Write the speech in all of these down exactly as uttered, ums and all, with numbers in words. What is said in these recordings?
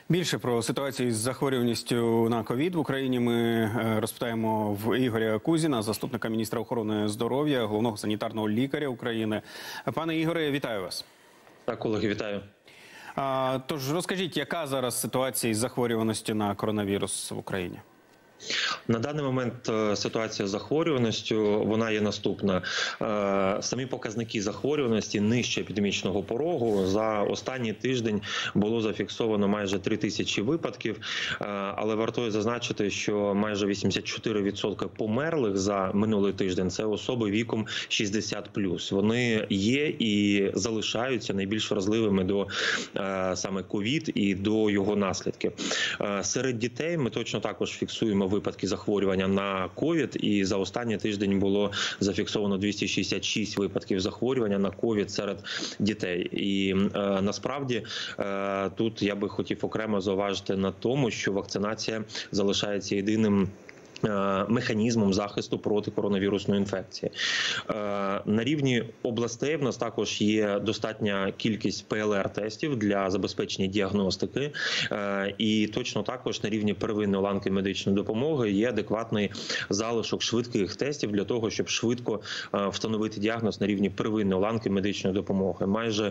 Більше про ситуацію з захворюваністю на ковід в Україні ми розпитаємо в Ігоря Кузіна, заступника міністра охорони здоров'я, головного санітарного лікаря України. Пане Ігоре, вітаю вас. Так, колеги, вітаю. А, тож розкажіть, яка зараз ситуація із захворюваністю на коронавірус в Україні? На даний момент ситуація з захворюваністю, вона є наступна. Самі показники захворюваності нижче епідемічного порогу. За останній тиждень було зафіксовано майже три тисячі випадків, але вартує зазначити, що майже вісімдесят чотири відсотки померлих за минулий тиждень – це особи віком шістдесят плюс. Вони є і залишаються найбільш вразливими до саме ковід і до його наслідків. Серед дітей ми точно також фіксуємо випадки захворювання на ковід, і за останній тиждень було зафіксовано двісті шістдесят шість випадків захворювання на ковід серед дітей. І е, насправді е, тут я би хотів окремо зауважити на тому, що вакцинація залишається єдиним механізмом захисту проти коронавірусної інфекції. На рівні областей в нас також є достатня кількість Пе Ел Ар-тестів для забезпечення діагностики. І точно також на рівні первинної ланки медичної допомоги є адекватний залишок швидких тестів для того, щоб швидко встановити діагноз на рівні первинної ланки медичної допомоги. Майже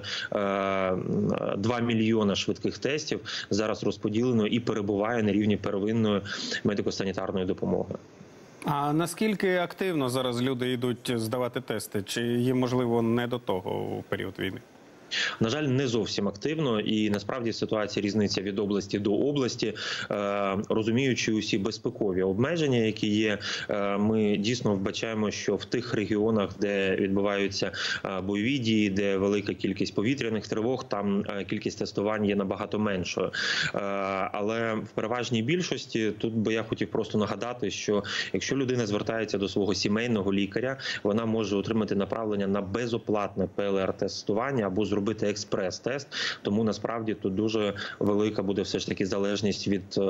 два мільйони швидких тестів зараз розподілено і перебуває на рівні первинної медико-санітарної допомоги. А наскільки активно зараз люди йдуть здавати тести? Чи їм, можливо, не до того у період війни? На жаль, не зовсім активно, і насправді ситуація різниця від області до області. Розуміючи усі безпекові обмеження, які є, ми дійсно вбачаємо, що в тих регіонах, де відбуваються бойові дії, де велика кількість повітряних тривог, там кількість тестувань є набагато меншою. Але в переважній більшості тут би я хотів просто нагадати, що якщо людина звертається до свого сімейного лікаря, вона може отримати направлення на безоплатне Пе Ел Ар-тестування або зробити експрес-тест, тому насправді тут дуже велика буде все ж таки залежність від е,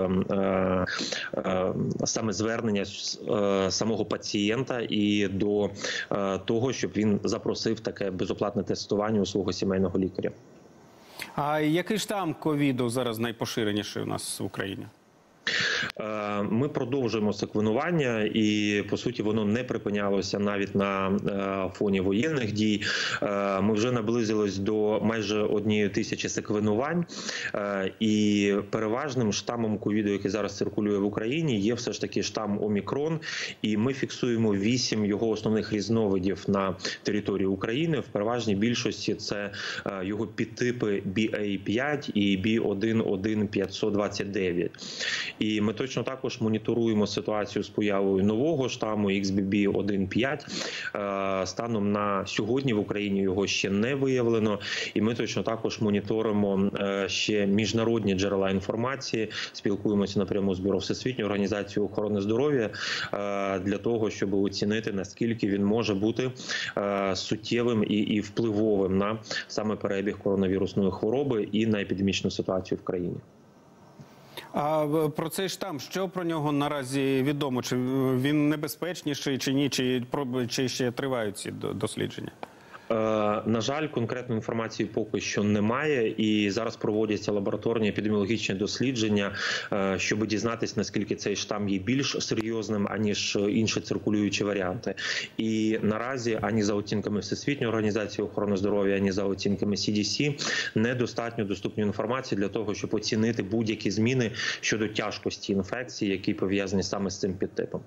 е, саме звернення е, самого пацієнта і до е, того, щоб він запросив таке безоплатне тестування у свого сімейного лікаря. А який штам ковіду зараз найпоширеніший у нас в Україні? Ми продовжуємо секвенування, і по суті воно не припинялося навіть на фоні воєнних дій. Ми вже наблизились до майже однієї тисячі секвенувань, і переважним штамом ковіду, який зараз циркулює в Україні, є все ж таки штам Омікрон, і ми фіксуємо вісім його основних різновидів на території України. В переважній більшості це його підтипи Бі Ей п'ять і Бі один один п'ятсот двадцять дев'ять. І ми точно також моніторуємо ситуацію з появою нового штаму Ікс Бі Бі один п'ять. Станом на сьогодні в Україні його ще не виявлено. І ми точно також моніторимо ще міжнародні джерела інформації, спілкуємося напряму з Бюро Всесвітньої організації охорони здоров'я для того, щоб оцінити, наскільки він може бути суттєвим і, і впливовим на саме перебіг коронавірусної хвороби і на епідемічну ситуацію в країні. А про цей штам, що про нього наразі відомо? Чи він небезпечніший, чи ні? Чи, чи ще тривають ці дослідження? На жаль, конкретної інформації поки що немає, і зараз проводяться лабораторні епідеміологічні дослідження, щоб дізнатися, наскільки цей штам є більш серйозним, аніж інші циркулюючі варіанти. І наразі ані за оцінками Всесвітньої організації охорони здоров'я, ані за оцінками Сі Ді Сі недостатньо доступної інформації для того, щоб оцінити будь-які зміни щодо тяжкості інфекції, які пов'язані саме з цим підтипом.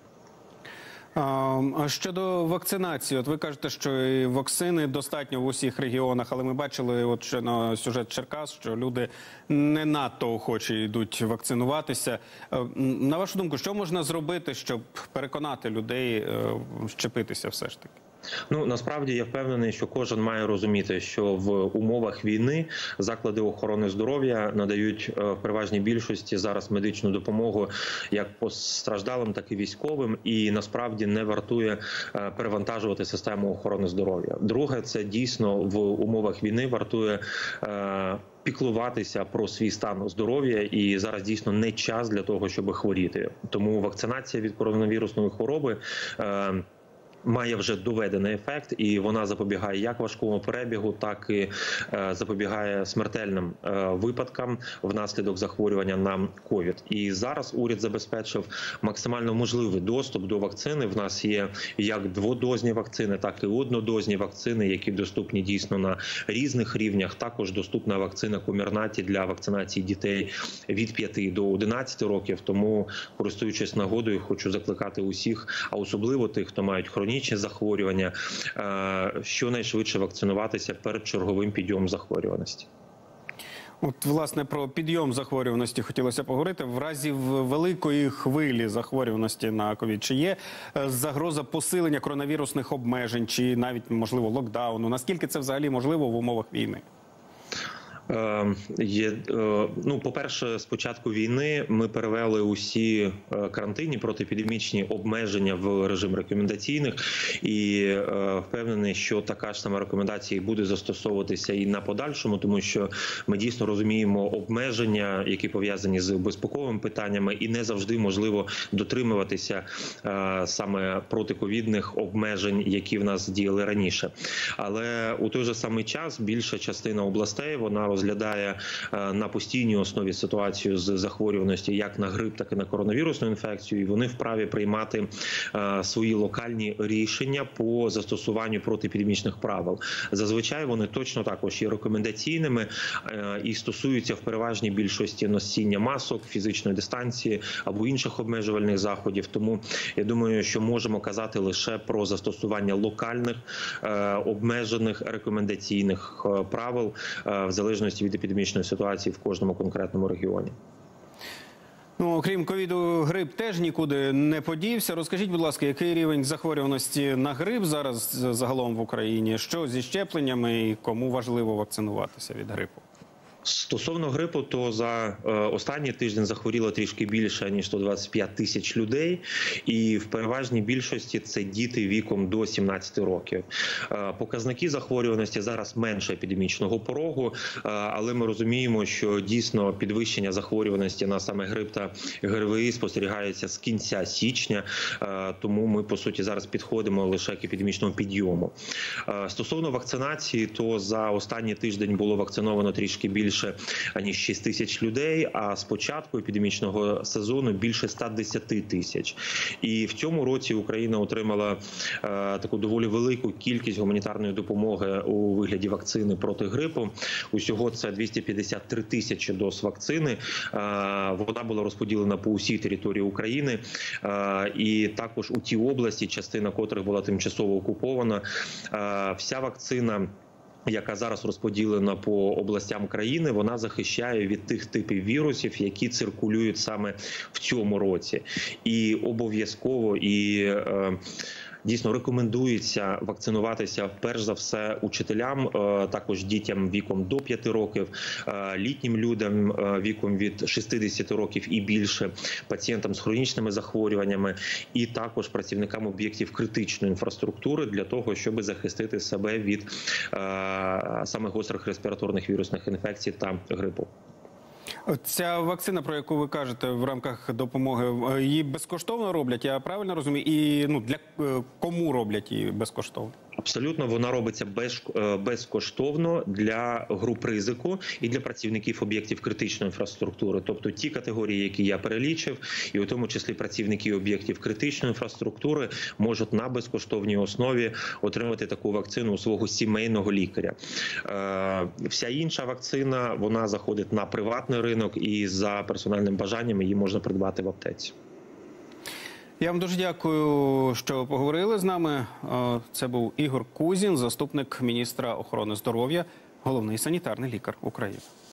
А щодо вакцинації, от ви кажете, що і вакцини достатньо в усіх регіонах, але ми бачили от ще на сюжет Черкас, що люди не надто охоче йдуть вакцинуватися. На вашу думку, що можна зробити, щоб переконати людей щепитися все ж таки? Ну, насправді, я впевнений, що кожен має розуміти, що в умовах війни заклади охорони здоров'я надають в переважній більшості зараз медичну допомогу як постраждалим, так і військовим, і насправді не вартує перевантажувати систему охорони здоров'я. Друге, це дійсно в умовах війни вартує піклуватися про свій стан здоров'я, і зараз дійсно не час для того, щоб хворіти. Тому вакцинація від коронавірусної хвороби має вже доведений ефект, і вона запобігає як важкому перебігу, так і запобігає смертельним випадкам внаслідок захворювання на ковід. І зараз уряд забезпечив максимально можливий доступ до вакцини. В нас є як дводозні вакцини, так і однодозні вакцини, які доступні дійсно на різних рівнях. Також доступна вакцина Комірнаті для вакцинації дітей від п'яти до одинадцяти років. Тому, користуючись нагодою, хочу закликати усіх, а особливо тих, хто мають хронічні захворювання, щонайшвидше вакцинуватися перед черговим підйомом захворюваності. От, власне, про підйом захворюваності хотілося поговорити. В разі великої хвилі захворюваності на ковід, чи є загроза посилення коронавірусних обмежень, чи навіть, можливо, локдауну? Наскільки це взагалі можливо в умовах війни? Є, ну, по-перше, з початку війни ми перевели усі карантинні протиепідемічні обмеження в режим рекомендаційних, і впевнений, що така ж сама рекомендація буде застосовуватися і на подальшому, тому що ми дійсно розуміємо обмеження, які пов'язані з безпековими питаннями, і не завжди можливо дотримуватися саме протиковідних обмежень, які в нас діяли раніше. Але у той же самий час більша частина областей, вона розглядає на постійній основі ситуацію з захворюваністю як на грип, так і на коронавірусну інфекцію, і вони вправі приймати свої локальні рішення по застосуванню протиепідемічних правил. Зазвичай вони точно також є рекомендаційними і стосуються в переважній більшості носіння масок, фізичної дистанції або інших обмежувальних заходів. Тому я думаю, що можемо казати лише про застосування локальних обмежених рекомендаційних правил в залежності від епідемічної ситуації в кожному конкретному регіоні. Ну, окрім ковіду, грип теж нікуди не подівся. Розкажіть, будь ласка, який рівень захворюваності на грип зараз загалом в Україні? Що зі щепленнями і кому важливо вакцинуватися від грипу? Стосовно грипу, то за е, останній тиждень захворіло трішки більше, ніж сто двадцять п'ять тисяч людей. І в переважній більшості це діти віком до сімнадцяти років. Е, показники захворюваності зараз менше епідемічного порогу, е, але ми розуміємо, що дійсно підвищення захворюваності на саме грип та ГРВІ спостерігається з кінця січня. Е, тому ми, по суті, зараз підходимо лише к епідемічному підйому. Е, стосовно вакцинації, то за останній тиждень було вакциновано трішки більше аніж шість тисяч людей, а з початку епідемічного сезону більше ста десяти тисяч. І в цьому році Україна отримала е, таку доволі велику кількість гуманітарної допомоги у вигляді вакцини проти грипу. Усього це двісті п'ятдесят три тисячі доз вакцини. Е, вона була розподілена по усій території України. Е, і також у тій області, частина котрих була тимчасово окупована. Е, вся вакцина, яка зараз розподілена по областям країни, вона захищає від тих типів вірусів, які циркулюють саме в цьому році. І обов'язково і е, дійсно рекомендується вакцинуватися перш за все учителям, також дітям віком до п'яти років, літнім людям віком від шістдесяти років і більше, пацієнтам з хронічними захворюваннями і також працівникам об'єктів критичної інфраструктури для того, щоб захистити себе від саме гострих респіраторних вірусних інфекцій та грипу. Ця вакцина, про яку ви кажете в рамках допомоги, її безкоштовно роблять, я правильно розумію? І ну, для кому роблять її безкоштовно? Абсолютно, вона робиться без, безкоштовно для груп ризику і для працівників об'єктів критичної інфраструктури. Тобто ті категорії, які я перелічив, і у тому числі працівники об'єктів критичної інфраструктури можуть на безкоштовній основі отримати таку вакцину у свого сімейного лікаря. Е, вся інша вакцина, вона заходить на приватний ринок і за персональним бажанням її можна придбати в аптеці. Я вам дуже дякую, що поговорили з нами. Це був Ігор Кузін, заступник міністра охорони здоров'я, головний санітарний лікар України.